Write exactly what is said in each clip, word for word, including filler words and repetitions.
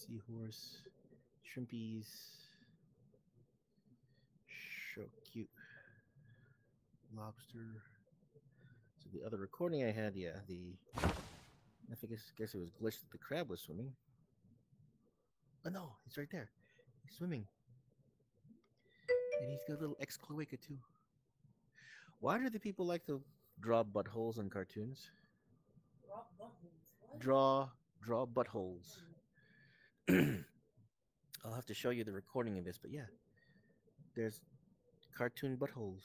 Seahorse, shrimpies. So cute. Lobster. So the other recording I had, yeah, the I think I guess it was glitched that the crab was swimming. Oh no, he's right there. He's swimming. And he's got a little ex cloaca too. Why do the people like to draw buttholes on cartoons? Draw buttholes. What? Draw draw buttholes. I'll have to show you the recording of this, but yeah. There's cartoon buttholes.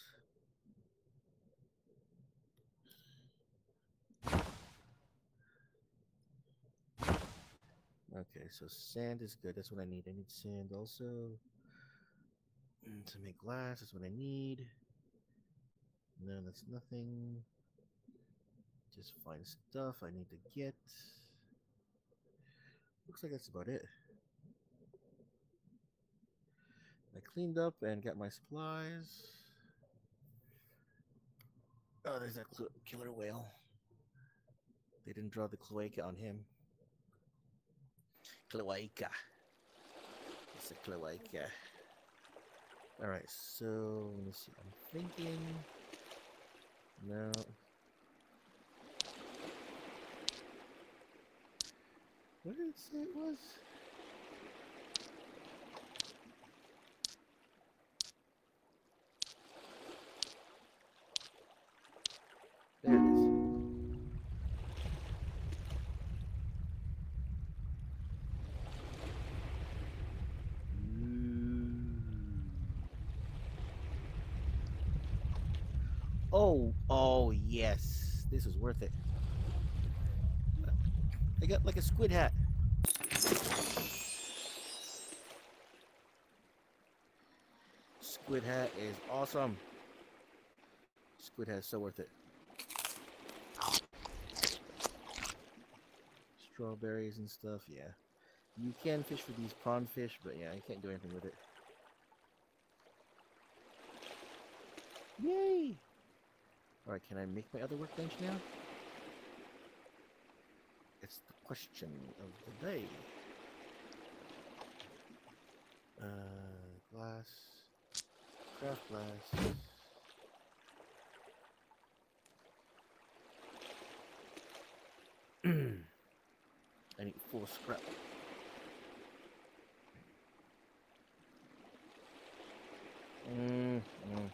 Okay, so sand is good. That's what I need. I need sand also. To make glass, that's what I need. No, that's nothing. Just find stuff I need to get. Looks like that's about it. I cleaned up and got my supplies. Oh, there's that killer whale. They didn't draw the cloaca on him. Cloaca. It's a cloaca. Alright, so let me see. I'm thinking. No. What did it say it was? There it is. Oh, oh yes. This is worth it. I got like a squid hat. Squid hat is awesome. Squid hat is so worth it. Strawberries and stuff, yeah. You can fish for these prawn fish, but yeah, I can't do anything with it. Yay! Alright, can I make my other workbench now? It's the question of the day. Uh, glass. Craft glass. I need full scrap. Mm, mm.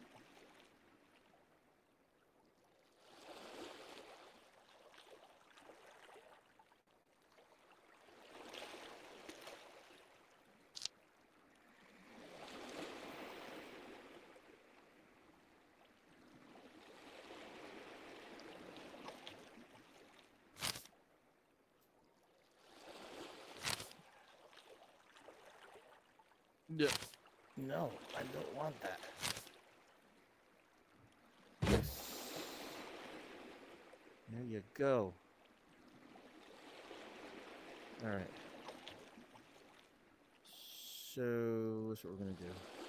No, I don't want that. Yes. There you go. Alright. So, that's what we're going to do.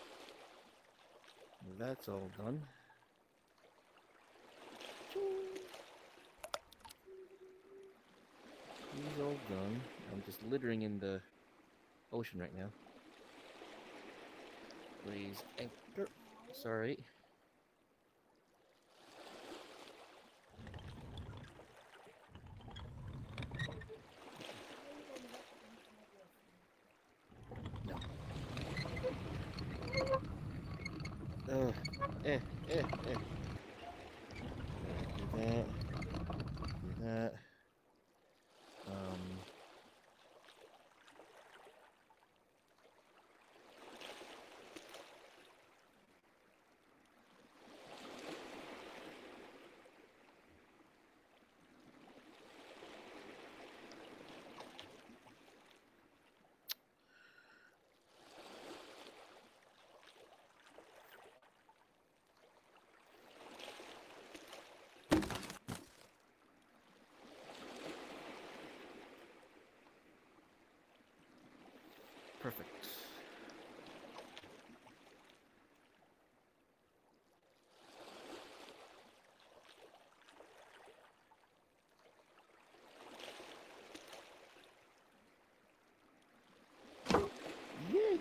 That's all done. He's all done. I'm just littering in the ocean right now. Please anchor. Sorry. No. Uh, eh, eh, eh. Do that. Do that. Um. Perfect.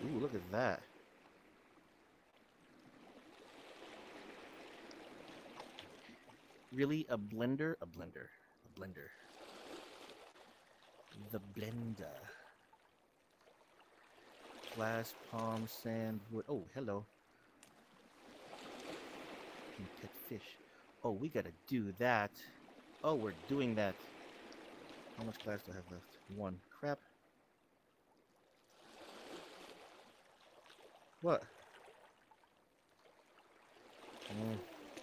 Ooh, look at that. Really? A blender? A blender. A blender. The blender. Glass, palm, sand, wood. Oh, hello. Pet fish. Oh, we gotta do that. Oh, we're doing that. How much glass do I have left? One. Crap. What? Mm.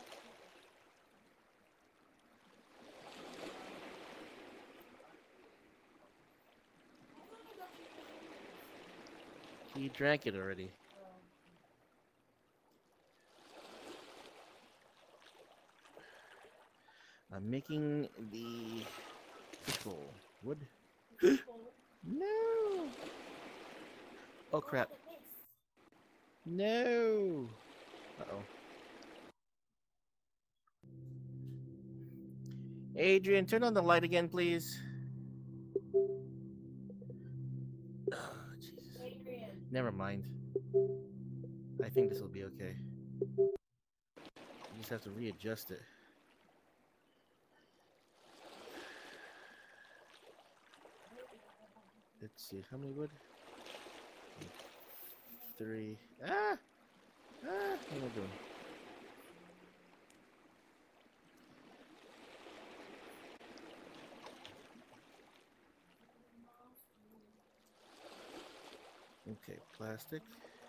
He drank it already. I'm making the fish bowl. Wood? No! Oh crap. No! Uh-oh. Adrian, turn on the light again, please. Oh, Jesus. Adrian. Never mind. I think this will be okay. You just have to readjust it. Let's see, how many wood? Three. Ah! Ah! What am I doing? Okay, plastic.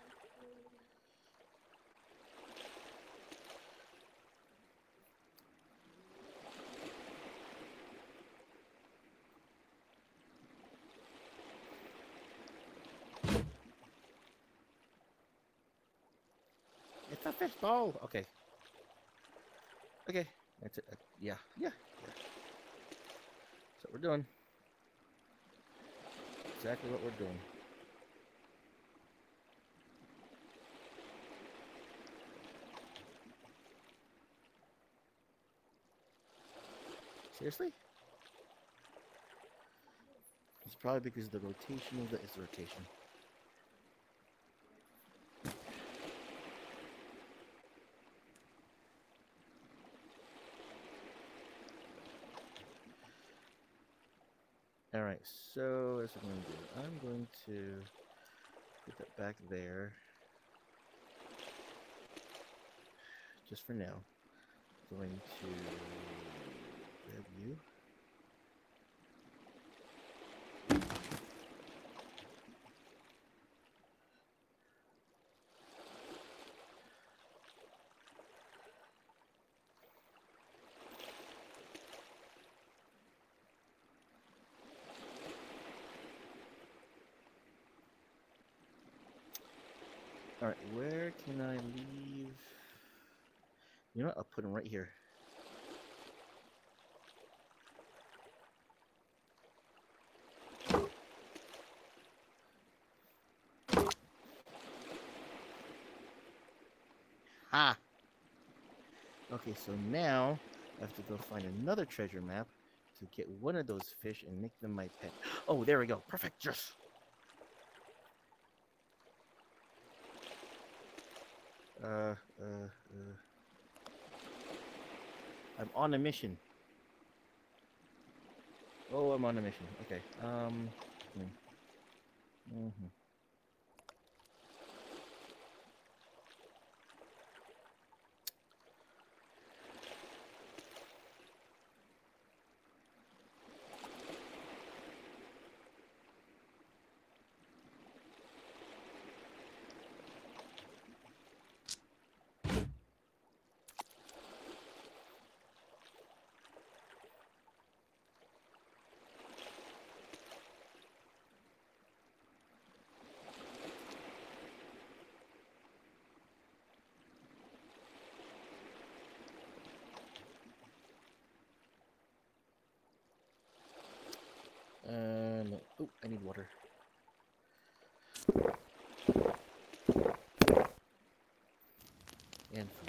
It's a fish bowl. Okay. Okay. That's it. Uh, yeah. Yeah. Yeah. That's what we're doing. Exactly what we're doing. Seriously? It's probably because the rotation of the is the rotation. Alright, so that's what I'm going to do. I'm going to put that back there. Just for now. Going to grab you. Alright, where can I leave? You know what? I'll put him right here. Ah! Okay, so now I have to go find another treasure map to get one of those fish and make them my pet. Oh, there we go. Perfect. Yes! Uh, uh, uh. I'm on a mission. Oh, I'm on a mission. Okay. Um. Hmm. Mm-hmm. Uh, no. Oh, I need water. And food.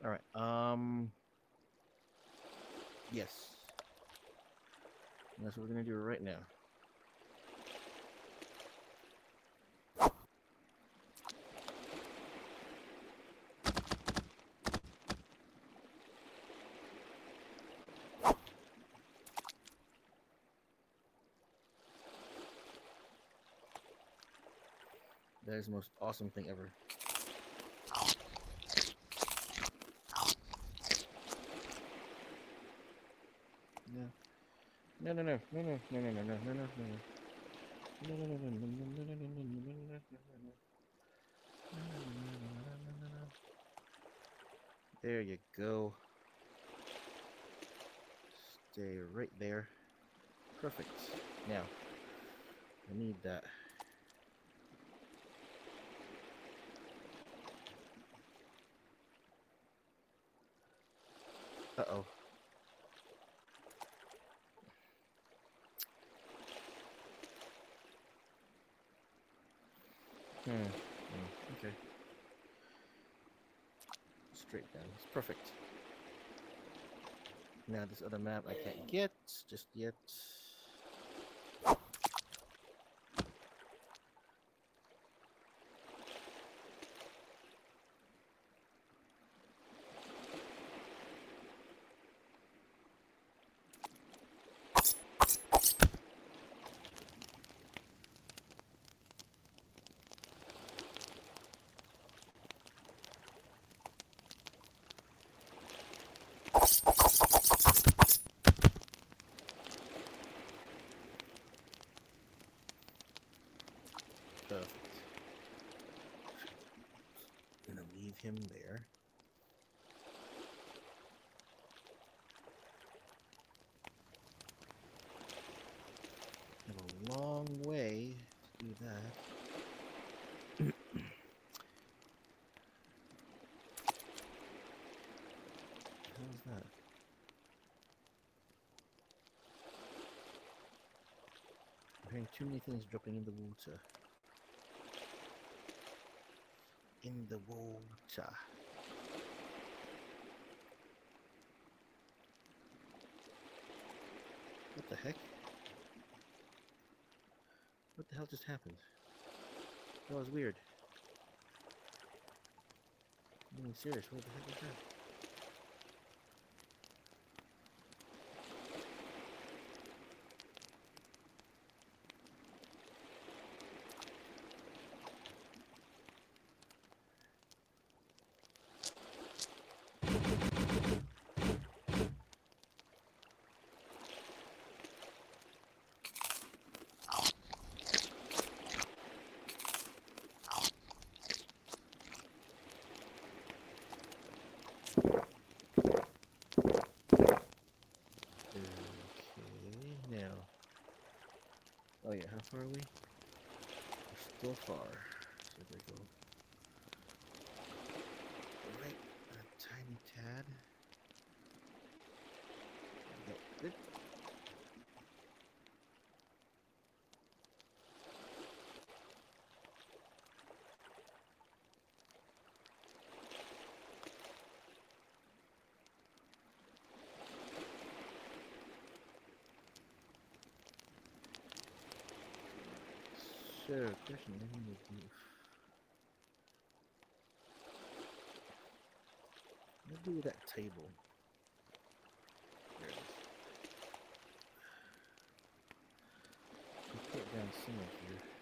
All right. Um. Yes. That's what we're gonna do right now. That is the most awesome thing ever. No. No, no, no, no, no, no, no, no, no, no, no, no. No, no, no, no, no, no, no, no, no, no, no, no, no. There you go. Stay right there. Perfect. Now, I need that. Uh-oh. Hmm. hmm. Okay. Straight down. It's perfect. Now this other map I can't get just yet. Perfect. I'm gonna leave him there. I have a long way to do that. How's that? I'm hearing too many things dropping in the water. In the water. What the heck? What the hell just happened? That was weird. I'm being serious. What the heck was that? Oh yeah, how far are we? We're still far. So there we go. Right, a tiny tad. There we go. Good. So, question I need to do. What do with that table? There it is. I'll put it down somewhere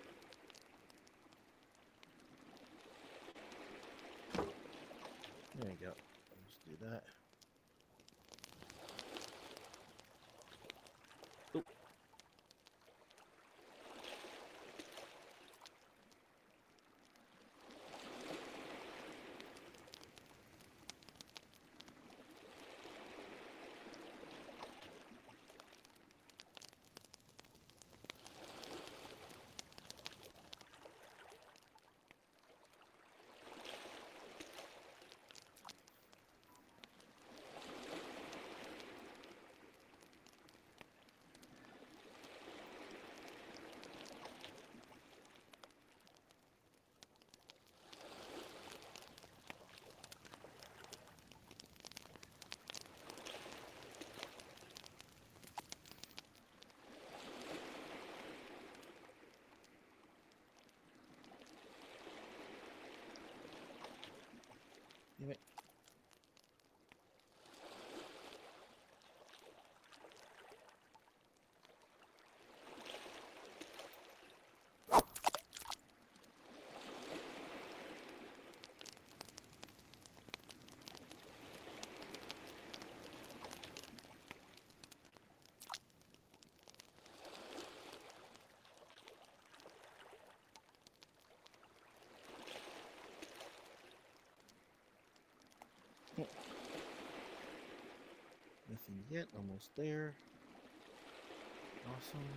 here. There you go. Let's do that. Oh. Damn it. Nothing yet, almost there. Awesome.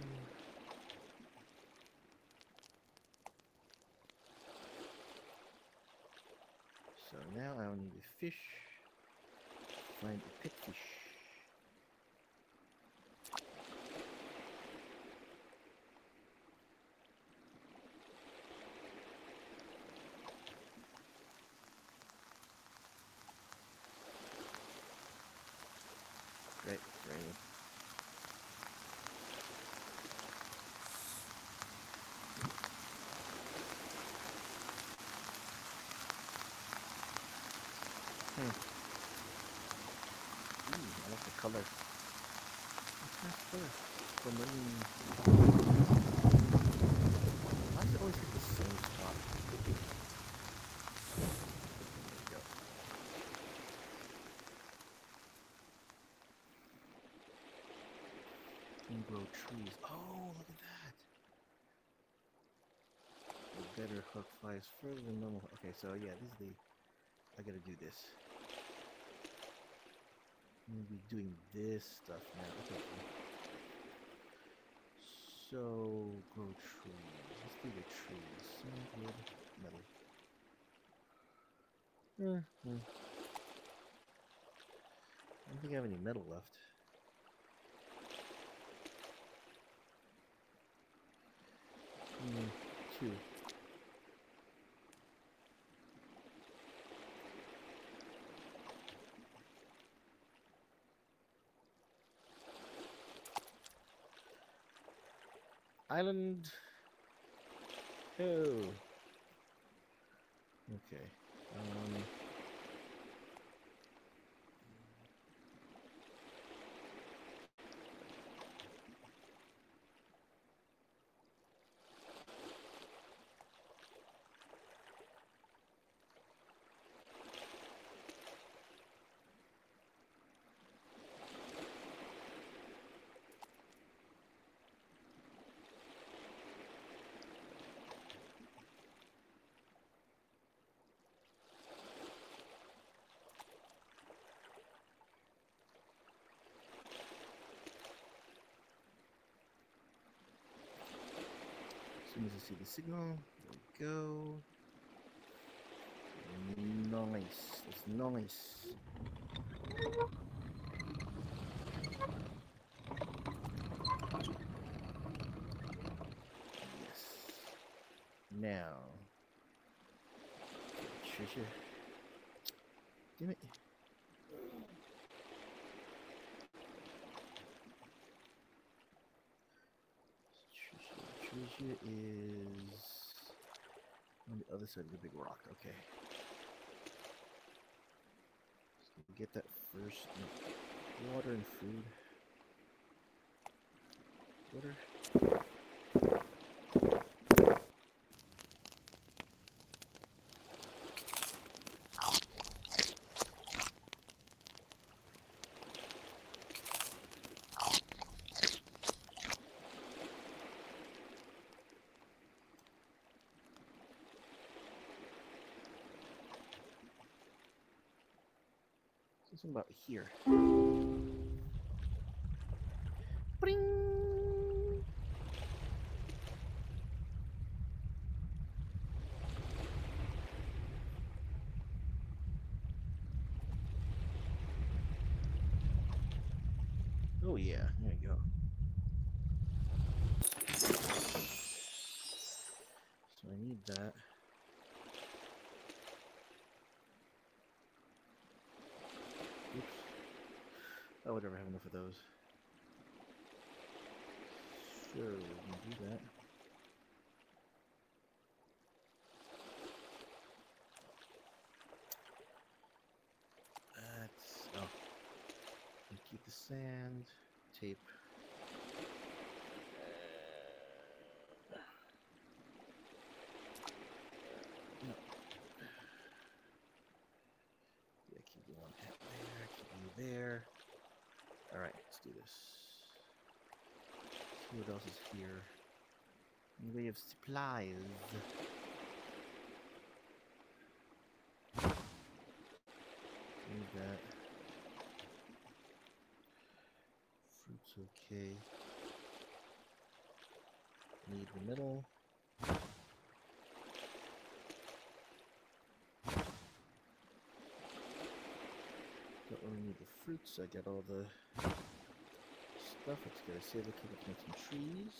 So now I'll need a fish. Find a pet fish. Right, right. Hmm. Ooh, I like the color. What's that for? Vermilion. Why does it always hit the same spot? There we go. Can grow trees. Oh, look at that. The better hook flies further than normal. Okay, so yeah, this is the. I gotta do this. I'm gonna be doing this stuff now. Okay. So, grow trees. Let's do the trees. Some wood, metal. Mm-hmm. I don't think I have any metal left. Mm, two. Island. Oh. Okay. Um. As soon as I see the signal, there we go. Nice. That's nice. Yes. Now. Trisha. Damn it. Trisha is on the other side of the big rock. Okay. So get that first. Water and food. Water. Something about here. Bring. Oh yeah, there you go. So I need that. Oops. I would never have enough of those. Sure, we can do that. Sand, tape. No. Yeah, keep you one hat there, keep you there. Alright, let's do this. See what else is here. In the way of supplies. Need that. Fruit's okay. Need the middle. Don't really need the fruits. I got all the stuff. Let's get a save it, keep it, make some trees.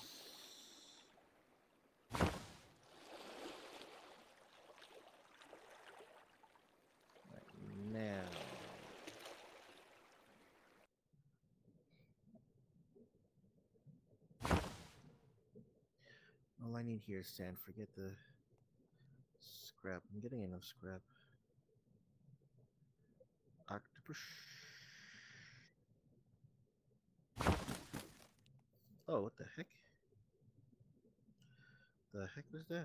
Right now. All I need here is sand. Forget the scrap. I'm getting enough scrap. Octopus. Oh, what the heck? The heck was that?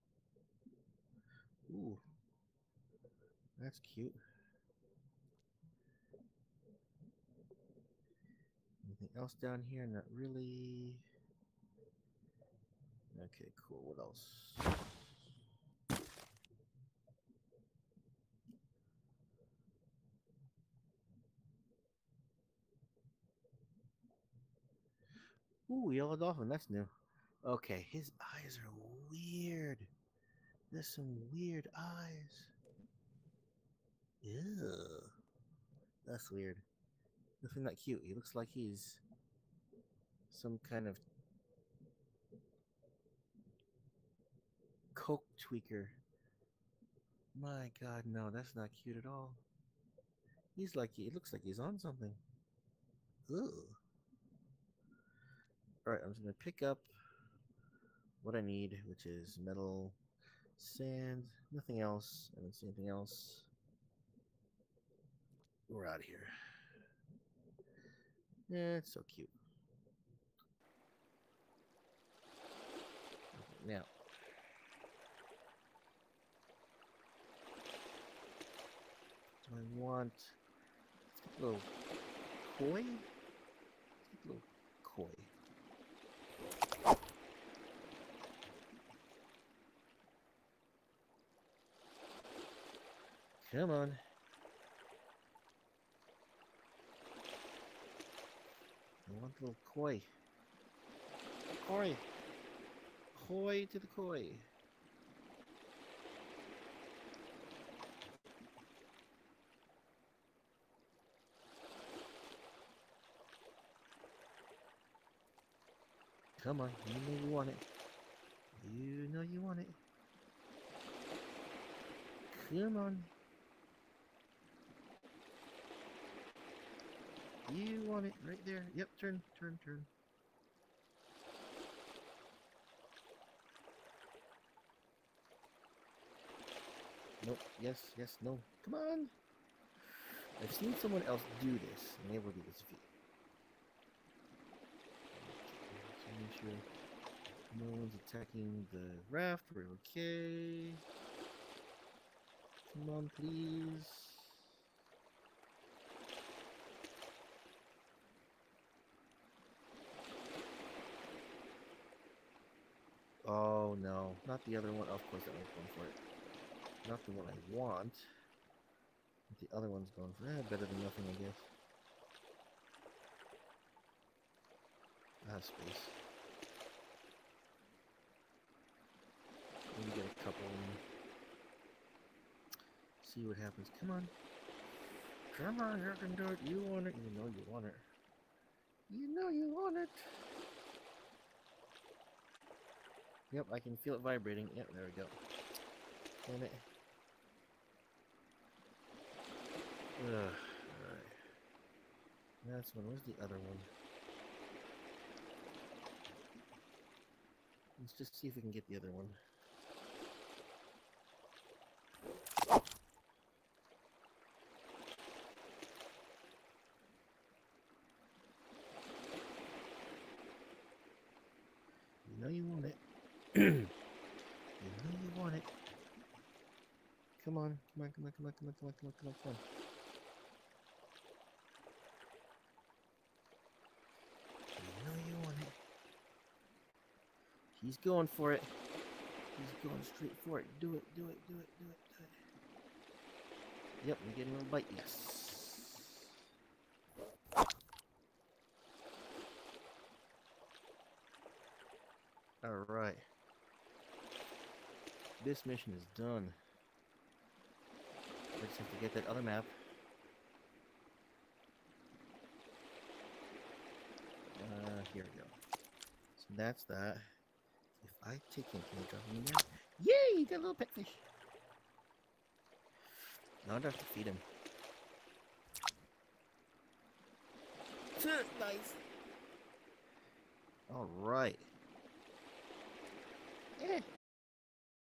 Ooh. That's cute. Anything else down here? Not really. Okay, cool. What else? Ooh, yellow dolphin. That's new. Okay, his eyes are weird. There's some weird eyes. Ew. That's weird. Nothing that cute. He looks like he's some kind of coke tweaker. My god, no, that's not cute at all. He's like, he looks like he's on something. Ugh. Alright, I'm just gonna pick up what I need, which is metal, sand, nothing else. I don't see anything else. We're out of here. Yeah, it's so cute. Okay, now. Do I want a little koi? A little koi. Come on. I want a little koi. Koi. Koi to the koi. Come on, you know you want it. You know you want it. Come on. You want it right there. Yep, turn, turn, turn. Nope, yes, yes, no. Come on. I've seen someone else do this, and they will do this feat. So make sure no one's attacking the raft. We're okay. Come on, please. Oh no, not the other one. Of course, that one's going for it. Not the one I want. But the other one's going for it. Eh, better than nothing, I guess. I have space. Maybe get a couple and see what happens. Come on. Come on, you can do it. You want it. You know you want it. You know you want it. Yep, I can feel it vibrating. Yep, there we go. Damn it. Ugh, alright. That's one. Where's the other one? Let's just see if we can get the other one. You know you want it. Come on, come on, come on, come on, come on, come on, come on, come on, come on. You know you want it. He's going for it. He's going straight for it. Do it, do it, do it, do it, do it. Yep, I'm getting a little bite, yes. Alright. This mission is done. I just have to get that other map. Uh, here we go. So that's that. If I take him, can I drop him in there? Yay! You got a little pet fish. Now I don't have to feed him. Nice. Alright. Eh,